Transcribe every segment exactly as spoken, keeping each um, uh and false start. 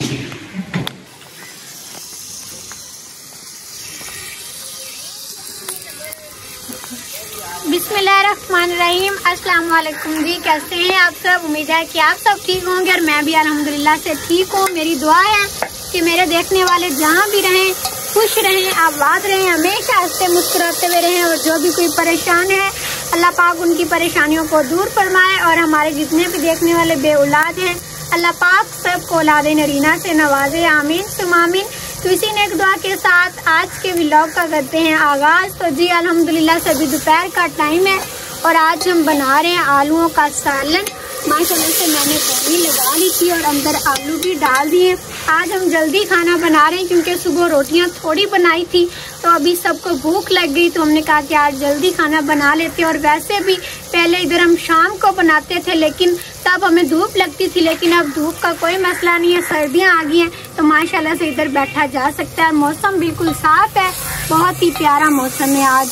बिस्मिल्लाहिर्रहमानिर्रहीम। अस्सलाम वालेकुम जी, कैसे हैं आप सब? उम्मीद है कि आप सब ठीक होंगे और मैं भी अल्हम्दुलिल्लाह से ठीक हूँ। मेरी दुआ है कि मेरे देखने वाले जहाँ भी रहें खुश रहें, आबाद रहें, हमेशा हंसते मुस्कुराते हुए रहें। और जो भी कोई परेशान है अल्लाह पाक उनकी परेशानियों को दूर फरमाए। और हमारे जितने भी देखने वाले बे औलाद हैं अल्लाह पाक सबको औलाद नरीना से नवाजे, आमीन सुम आमीन। तो इसी नेक दुआ के साथ आज के व्लॉग का करते हैं आगाज। तो जी अल्हम्दुलिल्लाह से अभी दोपहर का टाइम है और आज हम बना रहे हैं आलूओं का सालन। माशाल्लाह से मैंने पानी लगा ली थी और अंदर आलू भी डाल दिए। आज हम जल्दी खाना बना रहे हैं क्योंकि सुबह रोटियां थोड़ी बनाई थी तो अभी सबको भूख लग गई, तो हमने कहा कि आज जल्दी खाना बना लेते हैं। और वैसे भी पहले इधर हम शाम को बनाते थे लेकिन तब हमें धूप लगती थी, लेकिन अब धूप का कोई मसला नहीं है, सर्दियां आ गई हैं तो माशाल्लाह से इधर बैठा जा सकता है। मौसम बिल्कुल साफ है, बहुत ही प्यारा मौसम है आज।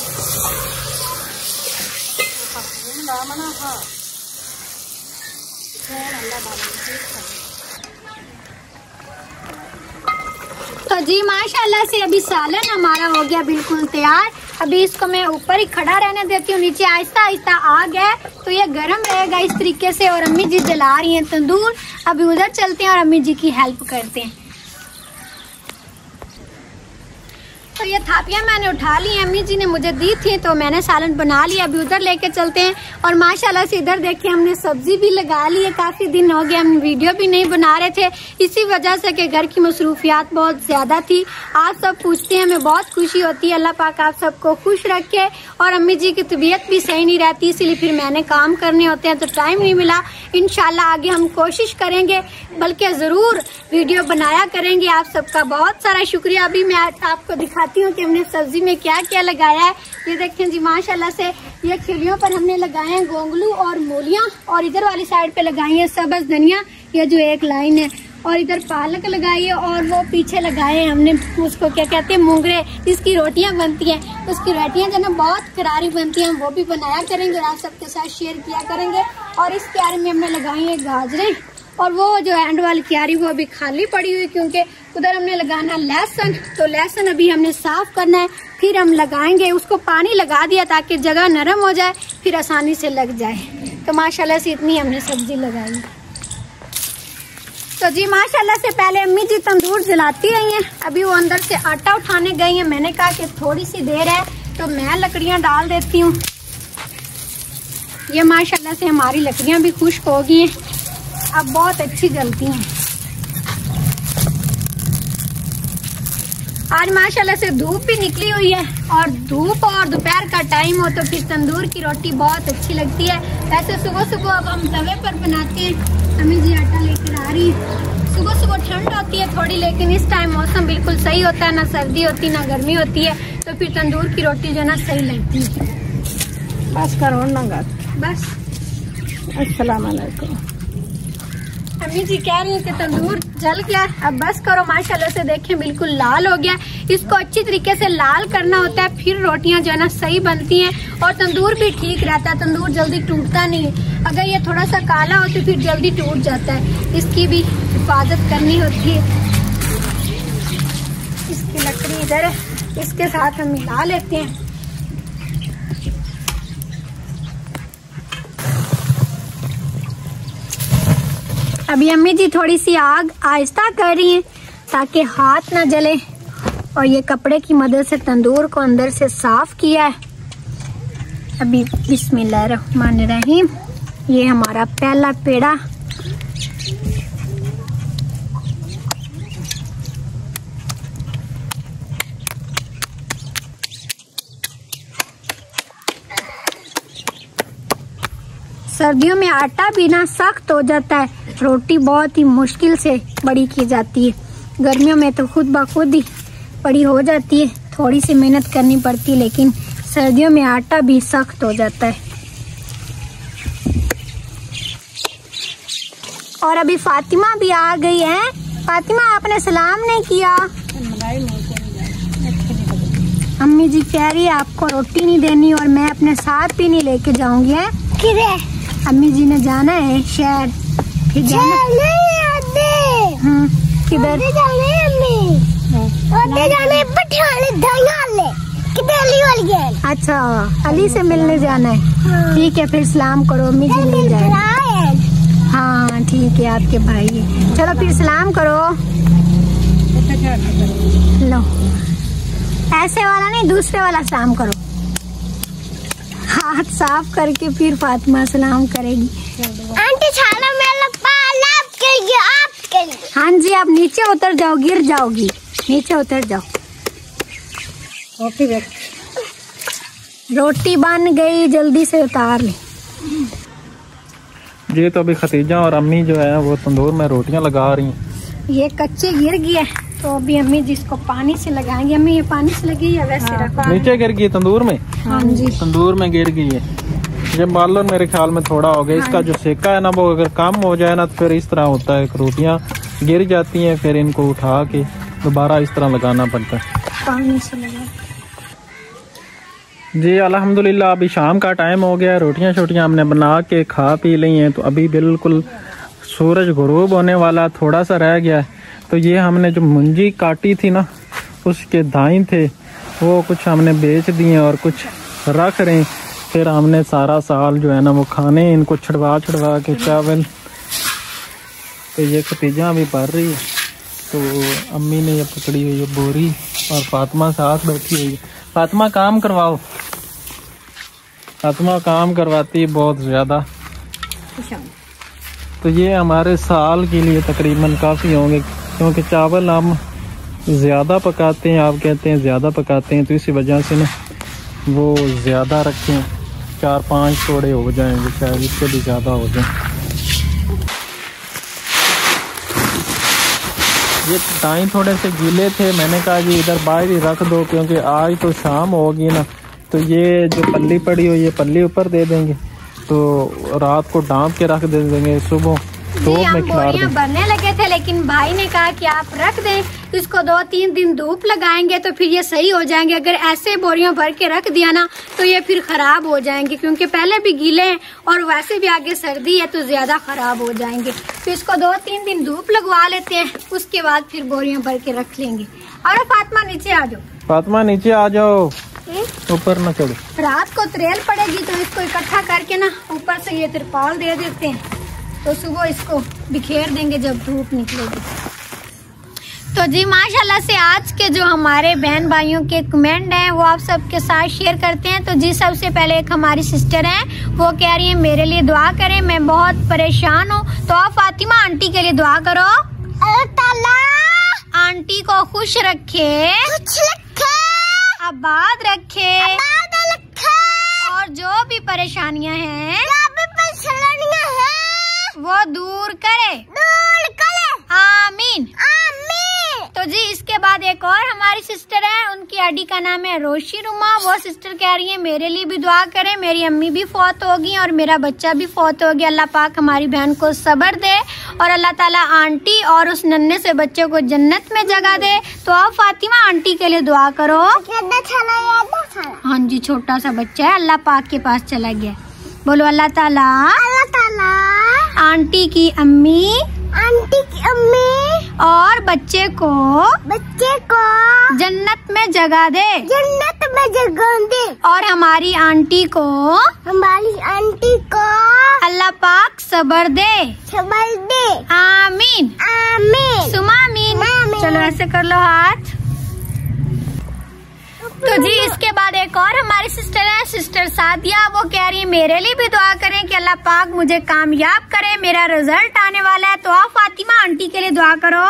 तो जी माशाल्लाह से अभी सालन हमारा हो गया बिल्कुल तैयार। अभी इसको मैं ऊपर ही खड़ा रहने देती हूँ, नीचे आहिस्ता आहिस्ता आग है तो ये गर्म रहेगा इस तरीके से। और अम्मी जी जला रही हैं तंदूर, अभी उधर चलते हैं और अम्मी जी की हेल्प करते हैं। तो ये थापियाँ मैंने उठा ली, अम्मी जी ने मुझे दी थी तो मैंने सालन बना लिया। अभी उधर लेके चलते हैं। और माशाल्लाह से इधर देखिए हमने सब्जी भी लगा ली है। काफी दिन हो गए हम वीडियो भी नहीं बना रहे थे इसी वजह से कि घर की मसरूफियात बहुत ज्यादा थी। आप सब पूछते हैं, हमें बहुत खुशी होती है। अल्लाह पाक आप सबको खुश रखे। और अम्मी जी की तबीयत भी सही नहीं रहती इसीलिए फिर मैंने काम करने होते हैं तो टाइम नहीं मिला। इंशाल्लाह आगे हम कोशिश करेंगे, बल्कि जरूर वीडियो बनाया करेंगे। आप सबका बहुत सारा शुक्रिया। अभी मैं आपको दिखाती हूँ कि हमने सब्जी में क्या क्या लगाया है। ये देखें जी माशाल्लाह से ये खिलियों पर हमने लगाए हैं गोंगलू और मूलियाँ, और इधर वाली साइड पे लगाई है सब्ज धनिया, ये जो एक लाइन है, और इधर पालक लगाई है, और वो पीछे लगाए हैं हमने उसको क्या कहते हैं मोंगरे, जिसकी रोटियां बनती हैं। उसकी रोटियां जो ना बहुत करारी बनती हैं, वो भी बनाया करेंगे और आप सबके साथ शेयर किया करेंगे। और इस क्यारी में हमने लगाई है गाजरें, और वो जो एंड वाली क्यारी वो अभी खाली पड़ी हुई क्योंकि उधर हमने लगाना लहसुन। तो लहसुन अभी हमने साफ करना है, फिर हम लगाएंगे। उसको पानी लगा दिया ताकि जगह नरम हो जाए, फिर आसानी से लग जाए। तो माशाल्लाह से इतनी हमने सब्जी लगाई। तो जी माशाल्लाह से पहले अम्मी जी तंदूर जलाती रही हैं, अभी वो अंदर से आटा उठाने गई हैं। मैंने कहा कि थोड़ी सी देर है तो मैं लकड़ियां डाल देती हूँ। ये माशाल्लाह से हमारी लकड़ियां भी खुश्क हो गई हैं, अब बहुत अच्छी जलती हैं। आज माशाल्लाह से धूप भी निकली हुई है, और धूप और दोपहर का टाइम हो तो फिर तंदूर की रोटी बहुत अच्छी लगती है। वैसे सुबह सुबह अब हम तवे पर बनाते हैं। अम्मी जी आटा लेकर आ रही है। सुबह सुबह ठंड होती है थोड़ी, लेकिन इस टाइम मौसम बिल्कुल सही होता है, ना सर्दी होती ना गर्मी होती है, तो फिर तंदूर की रोटी जो ना सही लगती है। बस करो ना बस। अस्सलाम वालेकुम। अम्मी जी कह रही है कि तंदूर जल गया, अब बस करो। माशाल्लाह से देखें बिल्कुल लाल हो गया। इसको अच्छी तरीके से लाल करना होता है, फिर रोटियां जो है ना सही बनती हैं और तंदूर भी ठीक रहता है। तंदूर जल्दी टूटता नहीं है, अगर ये थोड़ा सा काला हो तो फिर जल्दी टूट जाता है। इसकी भी हिफाजत करनी होती है। इसकी लकड़ी इधर है, इसके साथ हम मिला लेते हैं। अभी अम्मी जी थोड़ी सी आग आहिस्ता कर रही हैं ताकि हाथ ना जले, और ये कपड़े की मदद से तंदूर को अंदर से साफ किया है। अभी बिस्मिल्लाहिर्रहमानिर्रहीम, ये हमारा पहला पेड़ा। सर्दियों में आटा भी ना सख्त हो जाता है, रोटी बहुत ही मुश्किल से बड़ी की जाती है। गर्मियों में तो खुद ब खुद ही बड़ी हो जाती है, थोड़ी सी मेहनत करनी पड़ती है, लेकिन सर्दियों में आटा भी सख्त हो जाता है। और अभी फातिमा भी आ गई है। फातिमा आपने सलाम नहीं किया। अम्मी जी कह रही है आपको रोटी नहीं देनी और मैं अपने साथ भी नहीं लेके जाऊंगी। है अम्मी जी ने जाना है शहर, फिर जाना। हाँ किधर जाने जाने अच्छा, अली से मिलने जाना है। ठीक है, फिर सलाम करो, अम्मी जी मिल जाए। हाँ ठीक है, आपके भाई है। चलो फिर सलाम करो। लो, ऐसे वाला नहीं, दूसरे वाला सलाम करो। हाथ साफ करके फिर फातिमा सलाम करेगी। आंटी छाना मेरा पाला आपके लिए, आपके लिए। हाँ जी, आप नीचे उतर जाओ, गिर जाओगी। नीचे उतर जाओ। ओके, रोटी बन गई, जल्दी से उतार ले। ये तो अभी खतीजा और अम्मी जो है वो तंदूर में रोटियां लगा रही हैं। ये कच्चे गिर गया तो अभी अम्मी जिसको पानी से लगाएंगे। अम्मी ये पानी से लगी या वैसे हाँ, रखा? नीचे गिर गई तंदूर में। हाँ जी, तंदूर में गिर गई है। ये मालूम मेरे ख्याल में थोड़ा हो गया। इसका जो सेका है ना वो अगर कम हो जाए ना तो फिर इस तरह होता है, रोटियां गिर जाती हैं, फिर इनको उठा के दोबारा इस तरह लगाना पड़ता है। पानी से लगा। जी अल्हम्दुलिल्लाह, अभी शाम का टाइम हो गया। रोटियां छोटियां हमने बना के खा पी ली हैं, तो अभी बिल्कुल सूरज गुरूब होने वाला, थोड़ा सा रह गया है। तो ये हमने जो मुंजी काटी थी ना, उसके दाई थे वो कुछ हमने बेच दिए और कुछ रख रहे हैं। फिर हमने सारा साल जो है ना वो खाने इनको छड़वा छड़वा के चावल। तो ये खतीजा भी भर रही है, तो अम्मी ने ये पकड़ी हुई है बोरी और फातिमा साथ बैठी हुई है। फातिमा काम करवाओ। फातिमा काम करवाती है बहुत ज़्यादा। तो ये हमारे साल के लिए तकरीबन काफ़ी होंगे, क्योंकि चावल हम ज़्यादा पकाते हैं। आप कहते हैं ज़्यादा पकाते हैं, तो इसी वजह से ना वो ज़्यादा रखें, चार पांच थोड़े हो जाएंगे, शायद इससे भी ज़्यादा हो जाए। ये दाई थोड़े से गीले थे, मैंने कहा जी इधर बाहर ही रख दो, क्योंकि आज तो शाम होगी ना। तो ये जो पल्ली पड़ी हो ये पल्ली ऊपर दे देंगे, तो रात को डांप के रख दे देंगे, सुबह धूप में खिला देंगे। बनने लगे थे, लेकिन भाई ने कहा कि आप रख दें, इसको दो तीन दिन धूप लगाएंगे तो फिर ये सही हो जाएंगे। अगर ऐसे बोरियों भर के रख दिया ना तो ये फिर खराब हो जाएंगे, क्योंकि पहले भी गीले हैं और वैसे भी आगे सर्दी है तो ज्यादा खराब हो जाएंगे। तो इसको दो तीन दिन धूप लगवा लेते हैं, उसके बाद फिर बोरियों भर के रख लेंगे। और फातिमा नीचे आ जाओ। फातिमा नीचे आ जाओ, ऊपर न चढ़ो। रात को त्रेल पड़ेगी तो इसको इकट्ठा करके ना ऊपर से ये तिरपाल दे देते हैं, तो सुबह इसको बिखेर देंगे जब धूप निकलेगी। तो जी माशाल्लाह से आज के जो हमारे बहन भाइयों के कमेंट हैं वो आप सबके साथ शेयर करते हैं। तो जी सबसे पहले एक हमारी सिस्टर हैं, वो कह रही है मेरे लिए दुआ करें, मैं बहुत परेशान हूँ। तो आप फातिमा आंटी के लिए दुआ करो, अल्लाह ताला आंटी को खुश रखे, कुछ रखे, आबाद रखे, आबाद रखे, और जो भी परेशानियाँ हैं जो भी परेशानियां हैं वो दूर करे, दूर करे, आमीन आमीन। तो जी इसके बाद एक और हमारी सिस्टर है, उनकी आईडी का नाम है रोशी रुमा। वो सिस्टर कह रही है मेरे लिए भी दुआ करें, मेरी अम्मी भी फौत होगी और मेरा बच्चा भी फौत हो गया। अल्लाह पाक हमारी बहन को सब्र दे और अल्लाह ताला आंटी और उस नन्हे से बच्चे को जन्नत में जगह दे। तो आप फातिमा आंटी के लिए दुआ करो। हाँ जी, छोटा सा बच्चा है, अल्लाह पाक के पास चला गया। बोलो अल्लाह ताला, अल्लाह ताला आंटी की अम्मी, आंटी की अम्मी और बच्चे को बच्चे को जन्नत में जगह दे, जन्नत में जगह दे, और हमारी आंटी को हमारी आंटी को अल्लाह पाक सब्र दे, सब्र दे, आमीन आमीन सुमामीन। आमीन। चलो ऐसे कर लो हाथ। तो जी इसके बाद एक और हमारी सिस्टर है, सिस्टर सादिया। वो कह रही है मेरे लिए भी दुआ करें कि अल्लाह पाक मुझे कामयाब करे, मेरा रिजल्ट आने वाला है। तो आप फातिमा आंटी के लिए दुआ करो।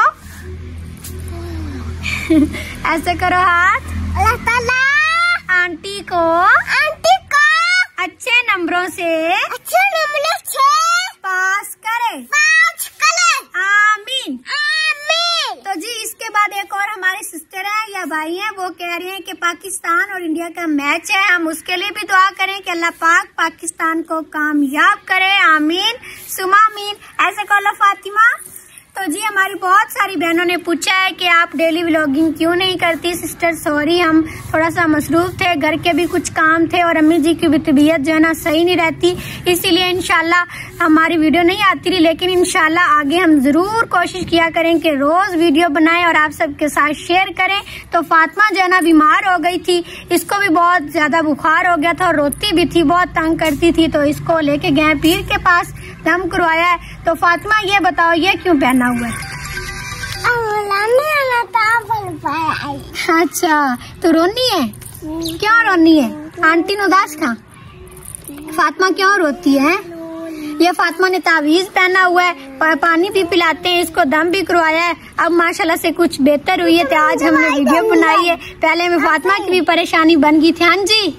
ऐसे करो हाथ। अल्लाह ताला आंटी को आंटी को अच्छे नंबरों से अच्छे नंबरों से पास करे, पास करे, आमीन आमीन। तो जी इसके बाद एक और हमारी सिस्टर है या भाई हैं, वो कह रहे हैं कि पाकिस्तान और इंडिया का मैच है, हम उसके लिए भी दुआ करें कि अल्लाह पाक पाकिस्तान को कामयाब करे, आमीन सुमामीन। ऐसे कर लो फातिमा। तो जी हमारी बहुत सारी बहनों ने पूछा है कि आप डेली व्लॉगिंग क्यों नहीं करती सिस्टर। सॉरी, हम थोड़ा सा मसरूफ थे, घर के भी कुछ काम थे और अम्मी जी की भी तबीयत जो है ना सही नहीं रहती, इसीलिए इंशाल्लाह हमारी वीडियो नहीं आती रही। लेकिन इंशाल्लाह आगे हम जरूर कोशिश किया करें कि रोज वीडियो बनाएं और आप सबके साथ शेयर करें। तो फातिमा जो है ना बीमार हो गई थी, इसको भी बहुत ज्यादा बुखार हो गया था और रोती भी थी, बहुत तंग करती थी, तो इसको लेके गए पीर के पास, दम करवाया है। तो फातिमा ये बताओ ये क्यों पहना हुआ है? अच्छा, तो रोनी है? क्यों रोनी है? आंटी उदास खा? फातिमा क्यों रोती है? ये फातिमा ने तावीज पहना हुआ है, पानी भी पिलाते हैं, इसको दम भी करवाया है, अब माशाल्लाह से कुछ बेहतर हुई है, तो आज हमने वीडियो बनाई है। पहले में फातिमा की भी परेशानी बन गई थी। हाँ जी,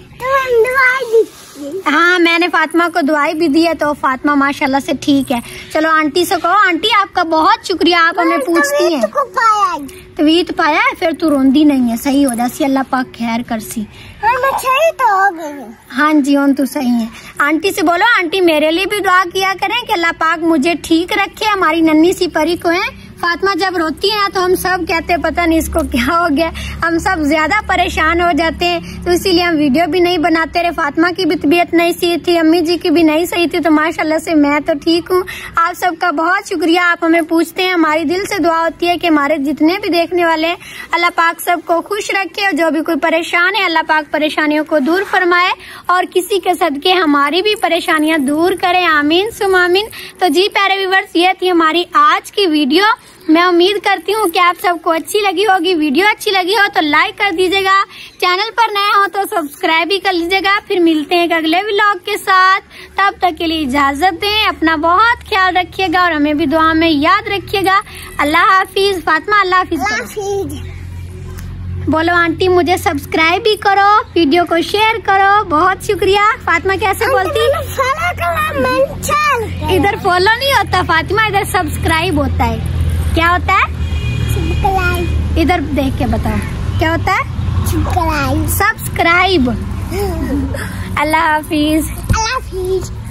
हाँ मैंने फातिमा को दवाई भी दी है, तो फातिमा माशाल्लाह से ठीक है। चलो आंटी से कहो, आंटी आपका बहुत शुक्रिया, आप हमें पूछती हैं। तवीत पाया है, फिर तू रोंदी नहीं है, सही हो जासी, अल्लाह पाक खैर कर सी। सही तो हो गई। हाँ जी, हम तो सही है। आंटी से बोलो, आंटी मेरे लिए भी दुआ किया करें कि अल्लाह पाक मुझे ठीक रखे, हमारी नन्ही सी परी को है। फातिमा जब रोती है तो हम सब कहते हैं पता नहीं इसको क्या हो गया, हम सब ज्यादा परेशान हो जाते हैं, तो इसीलिए हम वीडियो भी नहीं बनाते रहे। फातिमा की भी तबीयत नहीं सही थी, अम्मी जी की भी नहीं सही थी, तो माशाल्लाह से मैं तो ठीक हूँ। आप सबका बहुत शुक्रिया, आप हमें पूछते हैं, हमारी दिल से दुआ होती है कि हमारे जितने भी देखने वाले हैं अल्लाह पाक सबको खुश रखे, और जो भी कोई परेशान है अल्लाह पाक परेशानियों को दूर फरमाए और किसी के सदके हमारी भी परेशानियां दूर करे, आमीन सुम आमीन। तो जी प्यारे व्यूअर्स, ये थी हमारी आज की वीडियो। मैं उम्मीद करती हूँ कि आप सबको अच्छी लगी होगी। वीडियो अच्छी लगी हो तो लाइक कर दीजिएगा, चैनल पर नए हो तो सब्सक्राइब भी कर लीजिएगा। फिर मिलते हैं एक अगले व्लॉग के साथ, तब तक के लिए इजाजत दें, अपना बहुत ख्याल रखिएगा और हमें भी दुआ में याद रखिएगा। अल्लाह हाफिज। फातिमा अल्लाह हाफिज बोलो। आंटी मुझे सब्सक्राइब भी करो, वीडियो को शेयर करो, बहुत शुक्रिया। फातिमा कैसे बोलती? इधर फॉलो नहीं होता फातिमा, इधर सब्सक्राइब होता है। क्या होता है? सब्सक्राइब। इधर देख के बताओ क्या होता है? सब्सक्राइब। सब्सक्राइब। अल्लाह हाफिज। अल्लाह हाफिज।